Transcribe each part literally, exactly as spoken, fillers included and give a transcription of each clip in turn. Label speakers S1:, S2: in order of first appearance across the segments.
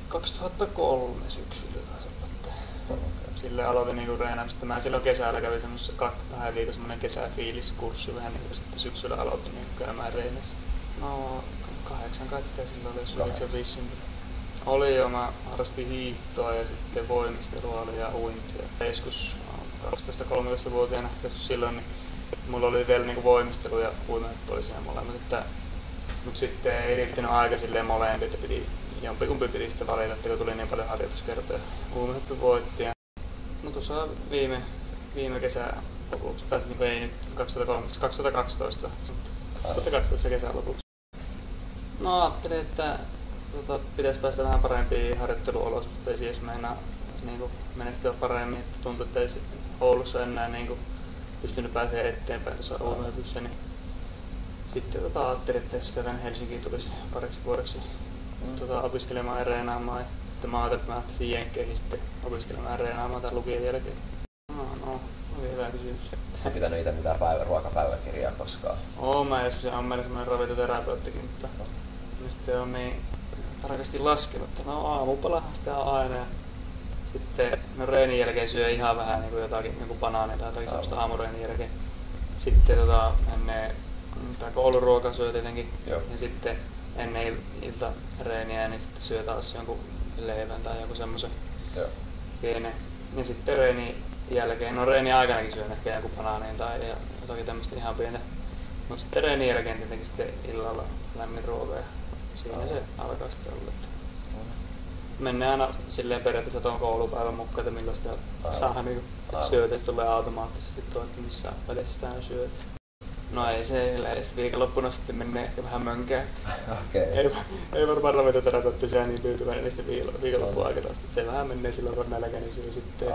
S1: kaksituhattakolme syksyllä taisi olla. Sille aloitin niinku treenaamista. Mä silloin kesällä kävin semmosessa kahden viikon semmonen kesäfiiliskurssi vähän niinku sitten syksyllä aloitin niinku käymään reeneissä. No kahdeksan kai sitä silloin oli, jos yhdeksänviisi syntynyt. Oli jo, mä harrastin hiihtoa ja sitten voimistelua oli ja uintia. Joskus kaksitoista kolmetoista-vuotiaana joskus silloin niin mulla oli vielä niinku voimistelu ja uimahyppy oli siinä molemmat. Että, mut sitten ei riittänyt aika silleen molempia, että piti jompikumpi piti sitten valita, että kun tuli niin paljon harjoituskertoja. Uimahyppy voitti. No tuossa viime, viime kesän lopuksi, tai niin ei nyt kaksituhattakolmetoista, kaksituhattakaksitoista, kaksituhattakaksitoista kesän lopuksi. No ajattelin, että tota, pitäisi päästä vähän parempiin harjoitteluolosuhteisiin, jos meinaa niin menestyä paremmin. Että tuntui, että ei Oulussa enää niin pystynyt pääsemään eteenpäin tuossa uimahypyssä. Niin sitten tota, ajattelin, että jos tänne Helsinkiin tulisi pariksi vuodeksi mm. tota, opiskelemaan ja reenaamaan. Ja mä ajattelin, että mä lähtisin Jenkkeihin sitten opiskelemaan ja reenaamaan tämän lukion jälkeen. No, no, oli hyvä kysymys.
S2: Oletko pitänyt itse mitään päivän ruokapäiväkirjaa koskaan?
S1: Oon mä joskus ja on meillä semmoinen ravintoterapeuttikin, mutta no. Sitten on niin tarkasti laskenut, että no aamupalahan sitä on aina. Ja sitten no reenin jälkeen syö ihan vähän niin kuin jotakin niin kuin banaania tai jotakin semmoista aamureenin jälkeen. Sitten tota, ennen kouluruokaa syö tietenkin. Joo. Ja sitten ennen iltareeniä niin sitten syö taas jonkun leivän tai joku semmoisen pienen. Ja sitten reenin jälkeen, no reenin aikanakin syön ehkä joku banaanin tai jotakin tämmöistä ihan pientä. Mutta sitten reenin jälkeen tietenkin sitten illalla lämmin ruoka ja siinä se alkaa sitten olla. Mennään aina silleen periaatteessa tuon koulupäivän mukaan, että milloin sitä saa niinku syötä, että tulee automaattisesti tuo, että missä välissä sitä aina syö. No ei se, ei sitten viikonloppuna sitten menee ehkä vähän mönkään. Okay. Ei, ei varmaan ravintoterapeutti siellä niin tyytyväinen niistä viikonloppuun aikana, että se vähän menee silloin kun nälkä, niin syö sitten.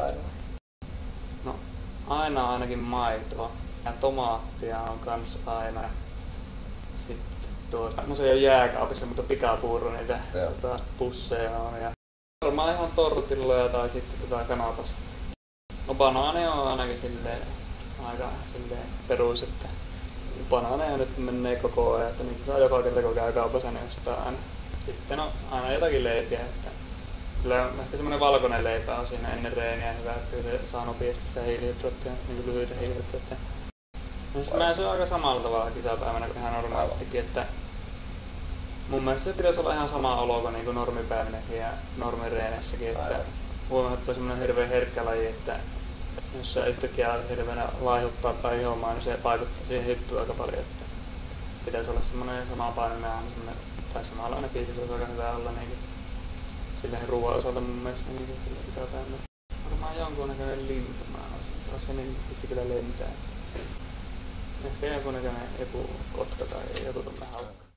S1: No aina ainakin maitoa ja tomaattia on kans aina. Sitten tuota, no se ei ole jääkaapissa, mutta pikapuuro niitä tota, pusseja on. Ja varmaan ihan tortilloja tai sitten tota kanapasta. No banaani on ainakin silleen aika silleen perus, että banaaneja nyt menee koko ajan, että niitä saa joka kerta kun käy kaupassa, niin ostaa aina. Sitten on aina jotakin leipiä, että kyllä ehkä semmonen valkoinen leipä on siinä ennen reeniä hyvä, että se saa nopeasti sitä hiilihydraattia, niin lyhyitä hiilihydraattia. No siis mä syön aika samalla tavalla kisapäivänä kuin ihan normaalistikin, että mun mielestä se pitäisi olla ihan sama olo kuin niinku normipäivinäkin ja normireenessäkin, että uimahyppy on semmonen hirveän herkkä laji, että jos se yhtäkkiä hirveänä laihuttaa tai ihomaan, niin se vaikuttaa siihen hyppyyn aika paljon, että pitäisi olla semmonen samanpainoinen tai samanlainen fiilis, olisi aika hyvä olla niinku silleen ruoan osalta mun mielestä niinku sillä kisapäivänä. Varmaan jonkunnäköinen lintu mä olisin, olisi se niin siisti kyllä lentää. Ehkä jonkunnäköinen joku kotka tai joku tommonen haukka.